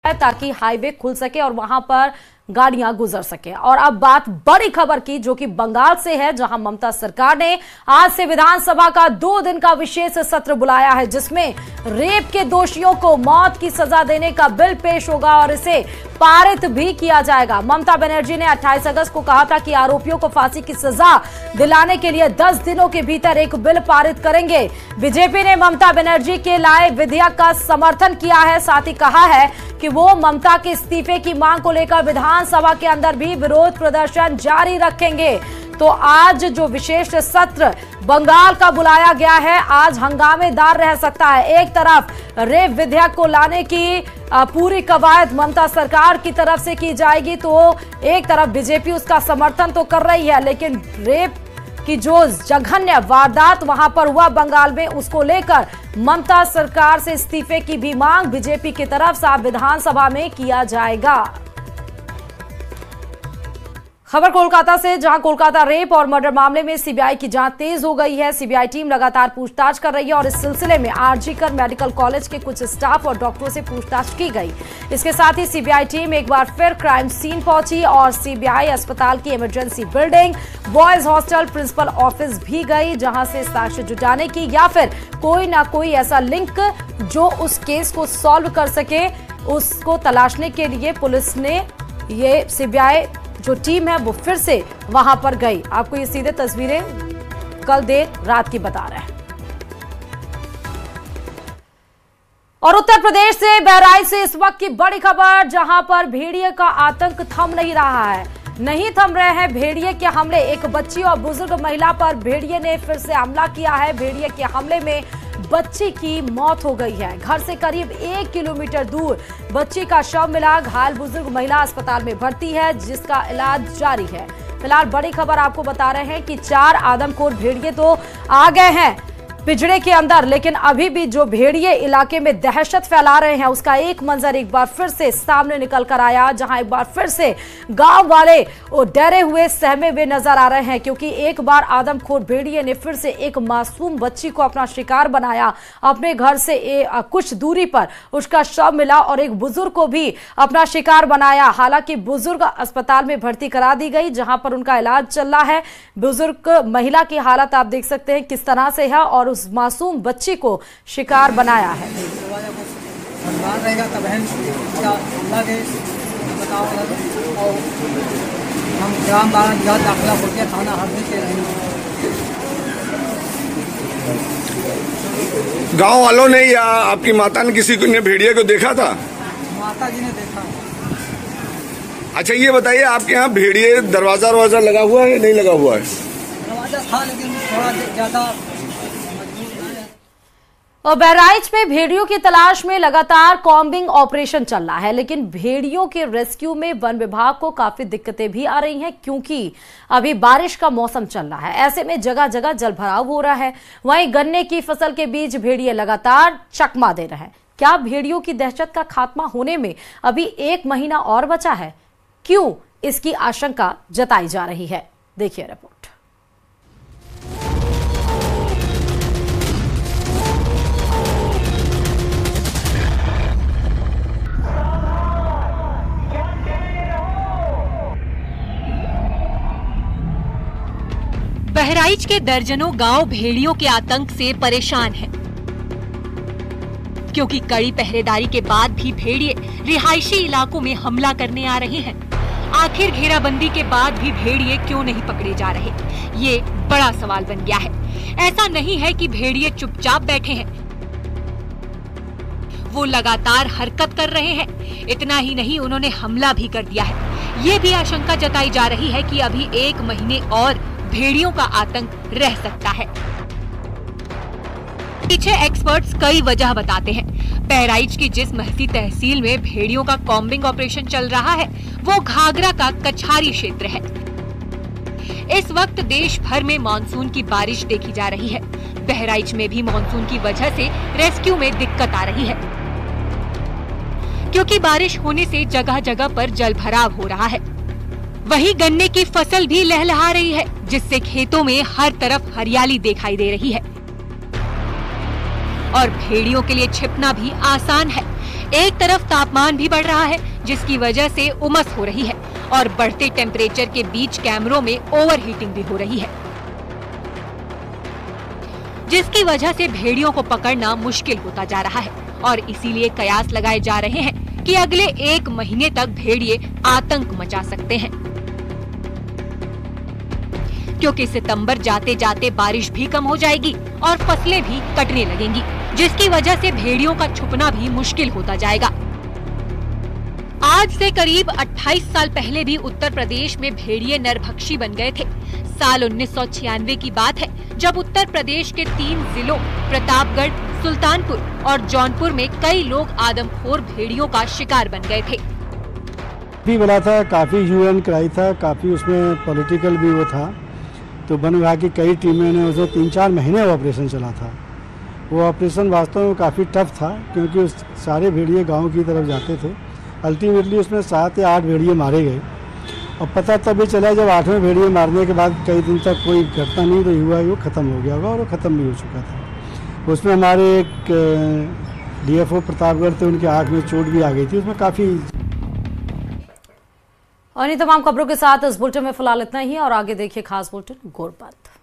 ताकि हाईवे खुल सके और वहां पर गाड़ियां गुजर सके। और अब बात बड़ी खबर की, जो कि बंगाल से है, जहां ममता सरकार ने आज से विधानसभा का 2 दिन का विशेष सत्र बुलाया है, जिसमें रेप के दोषियों को मौत की सजा देने का बिल पेश होगा और इसे पारित भी किया जाएगा। ममता बनर्जी ने 28 अगस्त को कहा था कि आरोपियों को फांसी की सजा दिलाने के लिए 10 दिनों के भीतर एक बिल पारित करेंगे। बीजेपी ने ममता बनर्जी के लाए विधेयक का समर्थन किया है, साथ ही कहा है कि वो ममता के इस्तीफे की मांग को लेकर विधानसभा के अंदर भी विरोध प्रदर्शन जारी रखेंगे। तो आज जो विशेष सत्र बंगाल का बुलाया गया है, आज हंगामेदार रह सकता है। एक तरफ रेप विधेयक को लाने की पूरी कवायद ममता सरकार की तरफ से की जाएगी, तो एक तरफ बीजेपी उसका समर्थन तो कर रही है, लेकिन रेप की जो जघन्य वारदात वहां पर हुआ बंगाल में, उसको लेकर ममता सरकार से इस्तीफे की भी मांग बीजेपी की तरफ से विधानसभा में किया जाएगा। खबर कोलकाता से, जहां कोलकाता रेप और मर्डर मामले में सीबीआई की जांच तेज हो गई है। सीबीआई टीम लगातार पूछताछ कर रही है और इस सिलसिले में आरजीकर मेडिकल कॉलेज के कुछ स्टाफ और डॉक्टरों से पूछताछ की गई। इसके साथ ही सीबीआई टीम एक बार फिर क्राइम सीन पहुंची और सीबीआई अस्पताल की emergency building, boys hostel, principal office भी गई, जहां से साक्ष्य जुटाने की या फिर कोई ना कोई ऐसा लिंक जो उस केस को सॉल्व कर सके, उसको तलाशने के लिए पुलिस ने, ये सीबीआई जो टीम है वो फिर से वहां पर गई। आपको ये सीधे तस्वीरें कल देर रात की बता रहे हैं। और उत्तर प्रदेश से, बहराइच से इस वक्त की बड़ी खबर, जहां पर भेड़िए का आतंक थम नहीं रहा है, नहीं थम रहे हैं भेड़िए के हमले। एक बच्ची और बुजुर्ग महिला पर भेड़िए ने फिर से हमला किया है। भेड़िए के हमले में बच्ची की मौत हो गई है। घर से करीब 1 किलोमीटर दूर बच्ची का शव मिला। घायल बुजुर्ग महिला अस्पताल में भर्ती है, जिसका इलाज जारी है। फिलहाल बड़ी खबर आपको बता रहे हैं कि 4 आदमखोर भेड़िए तो आ गए हैं पिंजड़े के अंदर, लेकिन अभी भी जो भेड़िए इलाके में दहशत फैला रहे हैं, उसका एक मंजर एक बार फिर से सामने निकल कर आया, जहां एक बार फिर से गांव वाले डरे हुए, सहमे हुए नजर आ रहे हैं, क्योंकि एक बार आदमखोर भेड़िए ने फिर से एक मासूम बच्ची को अपना शिकार बनाया। अपने घर से कुछ दूरी पर उसका शव मिला और एक बुजुर्ग को भी अपना शिकार बनाया। हालांकि बुजुर्ग अस्पताल में भर्ती करा दी गई, जहां पर उनका इलाज चल रहा है। बुजुर्ग महिला की हालत आप देख सकते हैं किस तरह से है, और उस मासूम बच्ची को शिकार बनाया है। हम ग्राम दाखिला होकर थाना हरदी के रहे। गांव वालों ने या आपकी माता ने किसी ने भेड़िए को देखा था? माता जी ने देखा। अच्छा, ये बताइए, आपके यहाँ भेड़िए दरवाजा लगा हुआ है, नहीं लगा हुआ है? दरवाजा था, लेकिन थोड़ा ज्यादा। और बहराइच में भेड़ियों की तलाश में लगातार कॉम्बिंग ऑपरेशन चल रहा है, लेकिन भेड़ियों के रेस्क्यू में वन विभाग को काफी दिक्कतें भी आ रही हैं, क्योंकि अभी बारिश का मौसम चल रहा है। ऐसे में जगह जगह जलभराव हो रहा है। वहीं गन्ने की फसल के बीच भेड़िए लगातार चकमा दे रहे हैं। क्या भेड़ियों की दहशत का खात्मा होने में अभी 1 महीना और बचा है? क्यों इसकी आशंका जताई जा रही है? देखिए रिपोर्ट। बहराइच के दर्जनों गांव भेड़ियों के आतंक से परेशान हैं, क्योंकि कड़ी पहरेदारी के बाद भी भेड़िए रिहायशी इलाकों में हमला करने आ रहे हैं। आखिर घेराबंदी के बाद भी भेड़िए क्यों नहीं पकड़े जा रहे, ये बड़ा सवाल बन गया है। ऐसा नहीं है कि भेड़िए चुपचाप बैठे हैं, वो लगातार हरकत कर रहे हैं। इतना ही नहीं, उन्होंने हमला भी कर दिया है। ये भी आशंका जताई जा रही है कि अभी 1 महीने और भेड़ियों का आतंक रह सकता है। पीछे एक्सपर्ट्स कई वजह बताते हैं। बहराइच की जिस महसी तहसील में भेड़ियों का कॉम्बिंग ऑपरेशन चल रहा है, वो घाघरा का कछारी क्षेत्र है। इस वक्त देश भर में मानसून की बारिश देखी जा रही है। बहराइच में भी मानसून की वजह से रेस्क्यू में दिक्कत आ रही है, क्योंकि बारिश होने से जगह जगह पर जलभराव हो रहा है। वहीं गन्ने की फसल भी लहलहा रही है, जिससे खेतों में हर तरफ हरियाली दिखाई दे रही है। और भेड़ियों के लिए छिपना भी आसान है। एक तरफ तापमान भी बढ़ रहा है, जिसकी वजह से उमस हो रही है और बढ़ते टेम्परेचर के बीच कैमरों में ओवरहीटिंग भी हो रही है, जिसकी वजह से भेड़ियों को पकड़ना मुश्किल होता जा रहा है। और इसीलिए कयास लगाए जा रहे हैं कि अगले 1 महीने तक भेड़िए आतंक मचा सकते हैं, क्योंकि सितंबर जाते जाते बारिश भी कम हो जाएगी और फसलें भी कटने लगेंगी, जिसकी वजह से भेड़ियों का छुपना भी मुश्किल होता जाएगा। आज से करीब 28 साल पहले भी उत्तर प्रदेश में भेड़िए नरभक्षी बन गए थे। साल 1996 की बात है, जब उत्तर प्रदेश के 3 जिलों प्रतापगढ़, सुल्तानपुर और जौनपुर में कई लोग आदमखोर भेड़ियों का शिकार बन गए थे। भी बना था, काफी ह्यू कराई था, काफी उसमें पॉलिटिकल भी वो था। तो वन विभाग की कई टीमें ने उसमें 3-4 महीने वो ऑपरेशन चला था। वो ऑपरेशन वास्तव में काफ़ी टफ था, क्योंकि उस सारे भेड़िए गांव की तरफ जाते थे। अल्टीमेटली उसमें 7 या 8 भेड़िए मारे गए और पता तभी चला जब 8वें भेड़िए मारने के बाद कई दिन तक कोई घटना नहीं रही हुआ, वो ख़त्म हो गया होगा और वो ख़त्म भी हो चुका था। उसमें हमारे एक DFO प्रतापगढ़ थे, उनकी आँख में चोट भी आ गई थी। उसमें काफ़ी। और इन तमाम खबरों के साथ इस बुलेटिन में फिलहाल इतना ही, और आगे देखिए खास बुलेटिन गोरपत।